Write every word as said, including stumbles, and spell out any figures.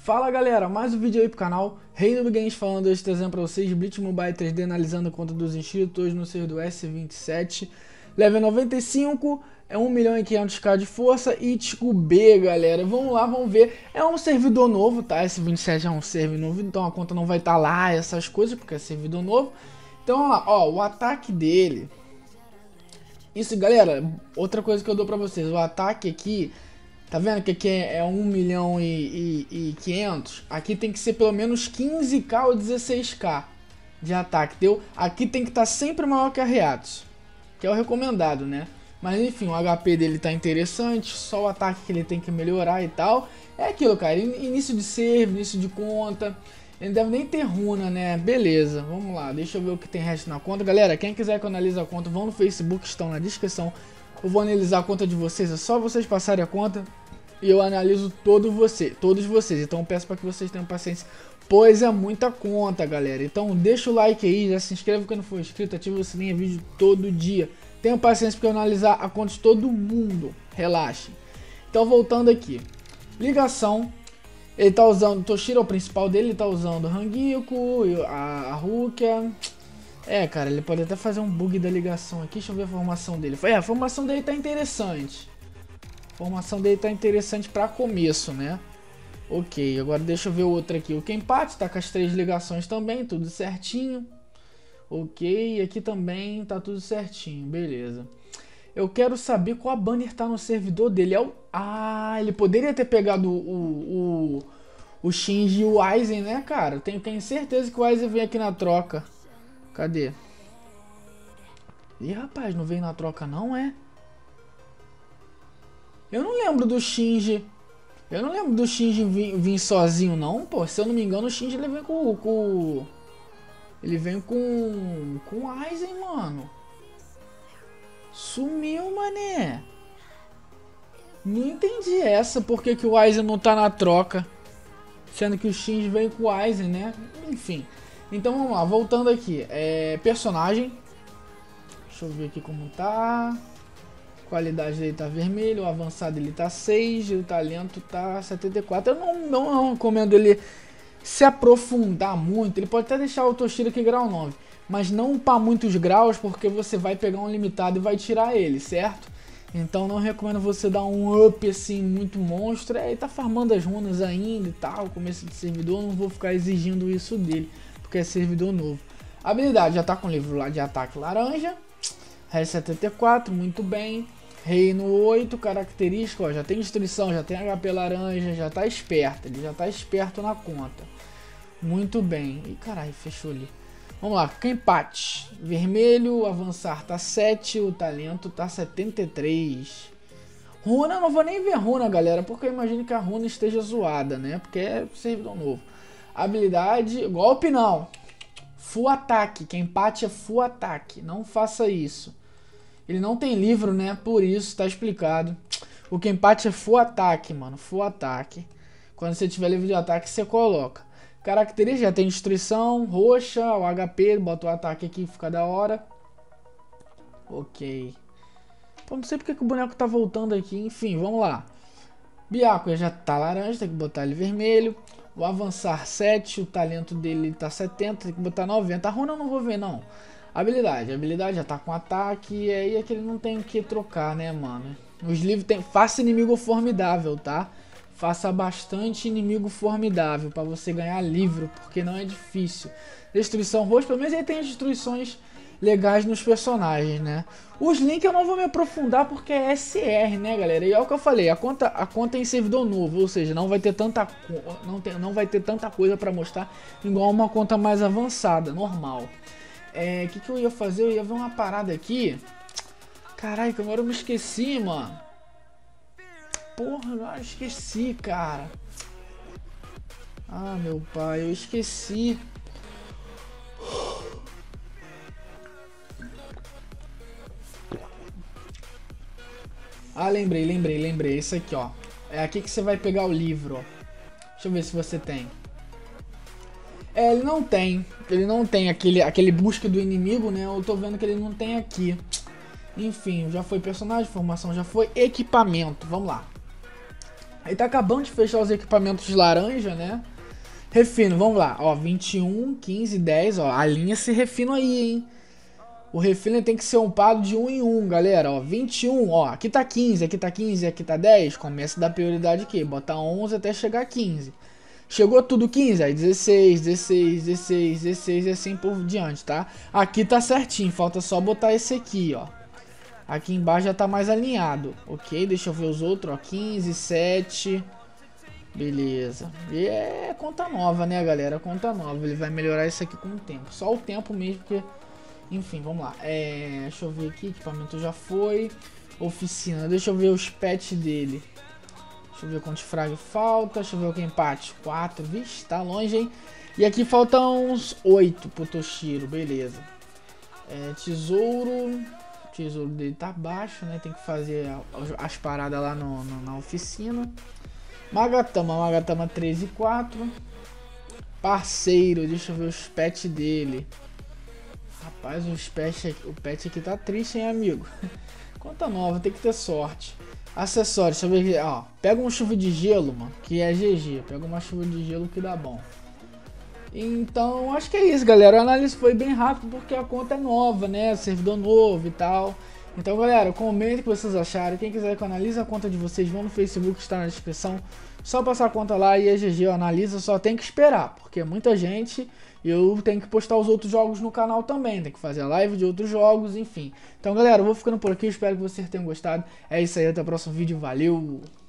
Fala galera, mais um vídeo aí pro canal, Reino Games falando hoje trazendo pra vocês Blitz Mobile três D analisando a conta dos inscritos hoje no servidor S vinte e sete, level noventa e cinco, é um milhão e quinhentos mil de força e Tico B, galera. Vamos lá, vamos ver, é um servidor novo, tá? S vinte e sete é um servidor novo, então a conta não vai estar tá lá, essas coisas, porque é servidor novo. Então vamos lá, ó, o ataque dele, isso galera, outra coisa que eu dou pra vocês, o ataque aqui, tá vendo que aqui é um milhão e quinhentos? Aqui tem que ser pelo menos quinze k ou dezesseis k de ataque, deu? Aqui tem que estar tá sempre maior que a Reatos, que é o recomendado, né? Mas enfim, o H P dele tá interessante, só o ataque que ele tem que melhorar e tal. É aquilo, cara, início de serve, início de conta, ele deve nem ter runa, né? Beleza, vamos lá, deixa eu ver o que tem resto na conta. Galera, quem quiser que eu analise a conta, vão no Facebook, estão na descrição. Eu vou analisar a conta de vocês, é só vocês passarem a conta e eu analiso todo você, todos vocês. Então eu peço para que vocês tenham paciência, pois é muita conta, galera. Então deixa o like aí, já se inscreve quem não for inscrito, ativa o sininho, vídeo todo dia. Tenham paciência para eu analisar a conta de todo mundo, relaxe. Então voltando aqui, ligação, ele tá usando, Toshiro é o principal dele, ele tá usando Hangiko, a, a Rukia. É, cara, ele pode até fazer um bug da ligação aqui. Deixa eu ver a formação dele. É, a formação dele tá interessante. A formação dele tá interessante pra começo, né? Ok, agora deixa eu ver o outro aqui. O Kenpachi tá com as três ligações também, tudo certinho. Ok, aqui também tá tudo certinho, beleza. Eu quero saber qual a banner tá no servidor dele. É o... Ah, ele poderia ter pegado o, o, o Shinji e o Aizen, né, cara? Tenho, tenho certeza que o Aizen vem aqui na troca. Cadê? Ih, rapaz, não veio na troca não, é? Eu não lembro do Shinji. Eu não lembro do Shinji vir, vir sozinho, não, pô. Se eu não me engano, o Shinji ele vem com... com ele vem com... com o Aizen, mano. Sumiu, mané. Não entendi essa. Por que, que o Aizen não tá na troca? Sendo que o Shinji vem com o Aizen, né? Enfim. Então vamos lá, voltando aqui, é, personagem, deixa eu ver aqui como tá, qualidade dele tá vermelho, o avançado ele tá seis, o talento tá setenta e quatro, eu não, não, não recomendo ele se aprofundar muito, ele pode até deixar o Toshiro aqui grau nove, mas não upar muitos graus porque você vai pegar um limitado e vai tirar ele, certo? Então não recomendo você dar um up assim muito monstro, aí tá farmando as runas ainda e tal, começo de servidor, não vou ficar exigindo isso dele. Porque é servidor novo. Habilidade, já tá com o livro lá de ataque laranja. Res setenta e quatro, muito bem. Reino oito, característica, ó, já tem destruição, já tem H P laranja, já tá esperto. Ele já tá esperto na conta. Muito bem. Ih, caralho, fechou ali. Vamos lá, Kenpachi. Vermelho, avançar tá sete, o talento tá setenta e três. Runa, eu não vou nem ver runa, galera, porque eu imagino que a runa esteja zoada, né? Porque é servidor novo. Habilidade, golpe não, full ataque, Kenpachi é full ataque, não faça isso. Ele não tem livro, né, por isso tá explicado. O Kenpachi é full ataque, mano, full ataque. Quando você tiver livro de ataque, você coloca. Característica, já tem destruição, roxa, o H P, bota o ataque aqui, fica da hora. Ok. Pô, não sei porque que o boneco tá voltando aqui, enfim, vamos lá. Byakuya já tá laranja, tem que botar ele vermelho. O avançar sete, o talento dele tá setenta, tem que botar noventa. A runa eu não vou ver não. Habilidade, a habilidade já tá com ataque, e aí é que ele não tem o que trocar, né, mano? Os livros tem, faça inimigo formidável, tá? Faça bastante inimigo formidável pra você ganhar livro, porque não é difícil. Destruição roxa, pelo menos ele tem as destruições legais nos personagens, né? Os links eu não vou me aprofundar porque é S R, né, galera? E é o que eu falei, a conta, a conta é em servidor novo, ou seja, não vai ter tanta, não tem, não vai ter tanta coisa para mostrar igual uma conta mais avançada, normal. É, o que, que eu ia fazer? Eu ia ver uma parada aqui. Caralho, agora eu me esqueci, mano. Porra, agora eu esqueci, cara. Ah, meu pai, eu esqueci. Ah, lembrei, lembrei, lembrei. Isso aqui, ó. É aqui que você vai pegar o livro, ó. Deixa eu ver se você tem. É, ele não tem. Ele não tem aquele, aquele busca do inimigo, né? Eu tô vendo que ele não tem aqui. Enfim, já foi personagem, formação já foi. Equipamento, vamos lá. Aí tá acabando de fechar os equipamentos de laranja, né? Refino, vamos lá. Ó, vinte e um, quinze, dez, ó. A linha se refina aí, hein? O refino tem que ser upado de um em um, galera. Ó, vinte e um, ó. Aqui tá quinze, aqui tá quinze, aqui tá dez. Começa a dar prioridade aqui. Bota onze até chegar a quinze. Chegou tudo quinze, aí dezesseis, dezesseis, dezesseis, dezesseis e assim por diante, tá? Aqui tá certinho, falta só botar esse aqui, ó. Aqui embaixo já tá mais alinhado, ok? Deixa eu ver os outros, ó. quinze, sete... Beleza. E é conta nova, né, galera? Conta nova. Ele vai melhorar isso aqui com o tempo. Só o tempo mesmo, porque... Enfim, vamos lá. É... Deixa eu ver aqui. Equipamento já foi. Oficina. Deixa eu ver os pets dele. Deixa eu ver quantos frag falta. Deixa eu ver o que empate. quatro. Vixe, tá longe, hein? E aqui faltam uns oito pro Toshiro. Beleza. É, tesouro... O tesouro dele tá baixo, né? Tem que fazer as paradas lá no, no, na oficina. Magatama, Magatama três e quatro. Parceiro, deixa eu ver os pets dele. Rapaz, os pet, o pet aqui tá triste, hein, amigo? Conta nova, tem que ter sorte. Acessórios, deixa eu ver aqui, ó. Pega um chuva de gelo, mano, que é G G. Pega uma chuva de gelo que dá bom. Então, acho que é isso, galera. A análise foi bem rápido porque a conta é nova, né? Servidor novo e tal. Então, galera, comenta o que vocês acharam. Quem quiser que eu analise a conta de vocês, vão no Facebook, está na descrição. Só passar a conta lá e a G G analisa, só tem que esperar, porque é muita gente e eu tenho que postar os outros jogos no canal também. Tem que fazer live de outros jogos, enfim. Então, galera, eu vou ficando por aqui. Espero que vocês tenham gostado. É isso aí, até o próximo vídeo. Valeu!